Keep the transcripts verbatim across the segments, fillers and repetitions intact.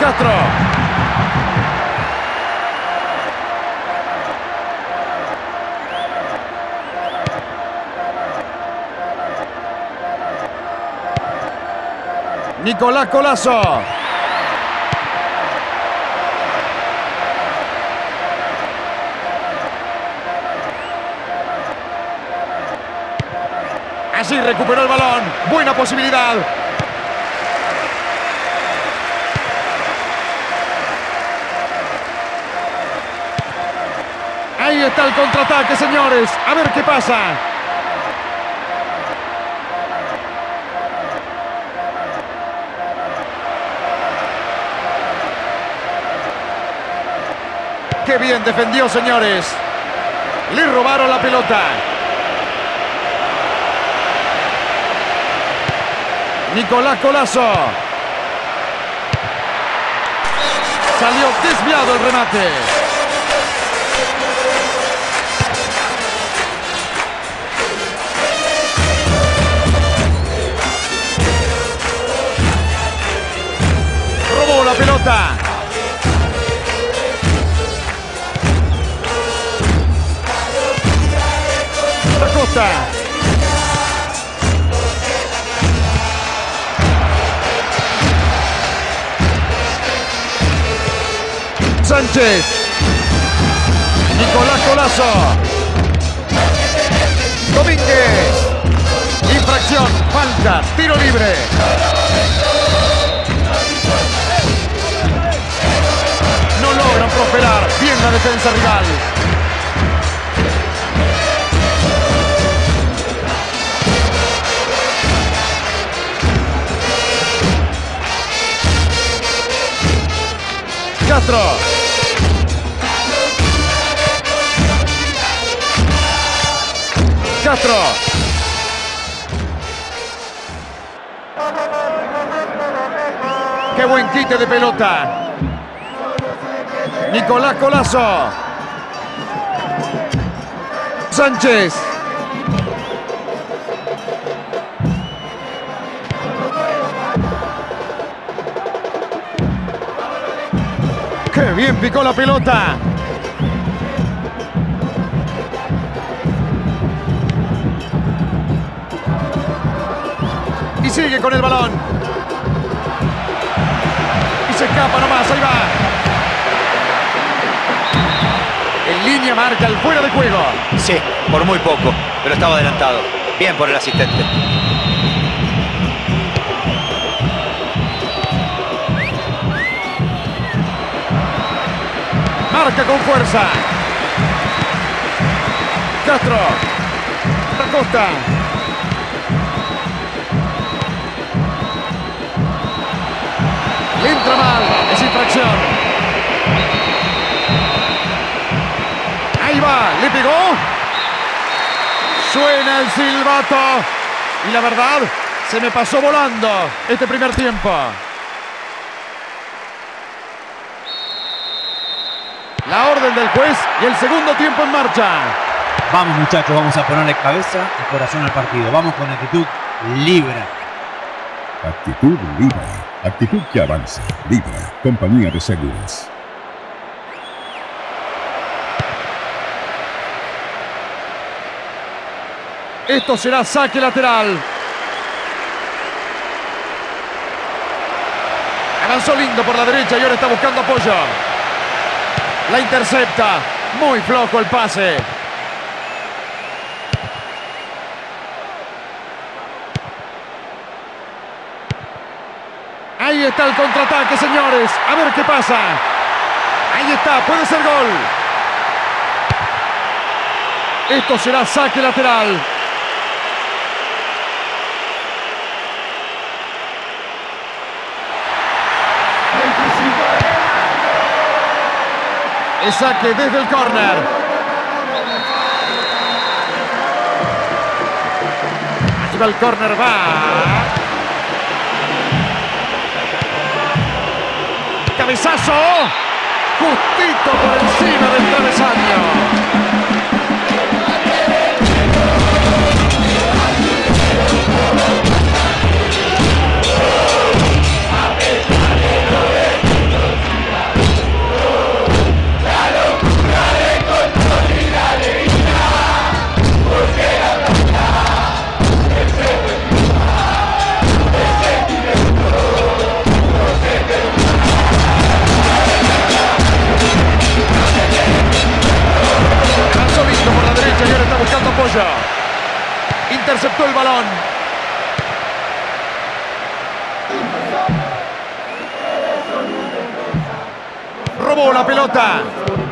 Castro. Nicolás Colazo. Así recuperó el balón. Buena posibilidad. Ahí está el contraataque, señores. A ver qué pasa. Qué bien defendió, señores. Le robaron la pelota. Nicolás Colazo. Salió desviado el remate. Robó la pelota. Acosta. Sánchez. Nicolás Colazo. Domínguez. Infracción, falta, tiro libre. No logran prosperar. Bien la defensa rival. Castro. Castro. Qué buen quite de pelota. Nicolás Colazo. Sánchez. Qué bien picó la pelota. Y sigue con el balón. Y se escapa nomás, ahí va. En línea marca el fuera de juego. Sí, por muy poco, pero estaba adelantado. Bien por el asistente. Marca con fuerza. Castro. Acosta. Le entra mal. Es infracción. Ahí va. Le pegó. Suena el silbato. Y la verdad, se me pasó volando este primer tiempo. La orden del juez y el segundo tiempo en marcha. Vamos, muchachos, vamos a ponerle cabeza y corazón al partido. Vamos con actitud Libra. Actitud Libra. Actitud que avanza. Libra. Compañía de seguros. Esto será saque lateral. Avanzó lindo por la derecha y ahora está buscando apoyo. La intercepta. Muy flojo el pase. Ahí está el contraataque, señores. A ver qué pasa. Ahí está. Puede ser gol. Esto será saque lateral. El saque desde el córner. Ahí va el córner, va. Cabezazo. Justito por encima del travesaño. Interceptó el balón. Robó la pelota.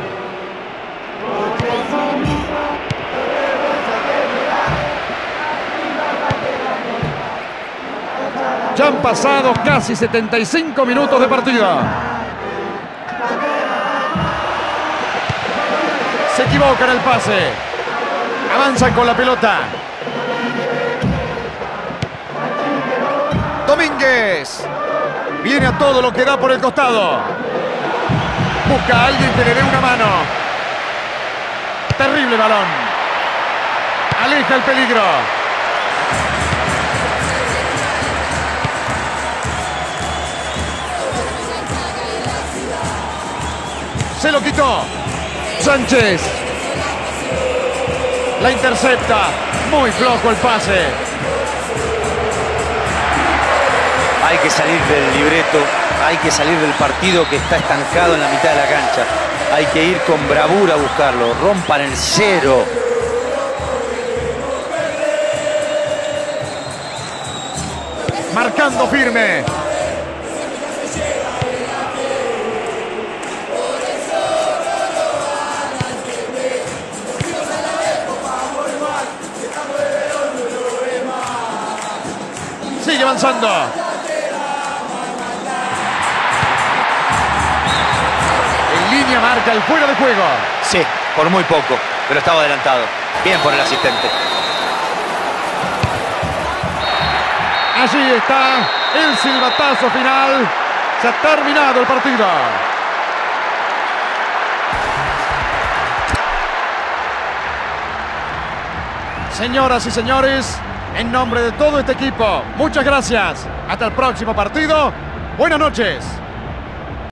Ya han pasado casi setenta y cinco minutos de partida. Se equivoca en el pase. Avanzan con la pelota. Domínguez. Viene a todo lo que da por el costado. Busca a alguien que le dé una mano. Terrible balón. Aleja el peligro. Se lo quitó. Sánchez. La intercepta. Muy flojo el pase. Hay que salir del libreto, hay que salir del partido que está estancado en la mitad de la cancha. Hay que ir con bravura a buscarlo. Rompan el cero. Marcando firme. Sigue avanzando. En línea marca el fuera de juego. Sí, por muy poco, pero estaba adelantado. Bien por el asistente. Allí está el silbatazo final. Se ha terminado el partido. Señoras y señores, en nombre de todo este equipo, muchas gracias. Hasta el próximo partido. Buenas noches.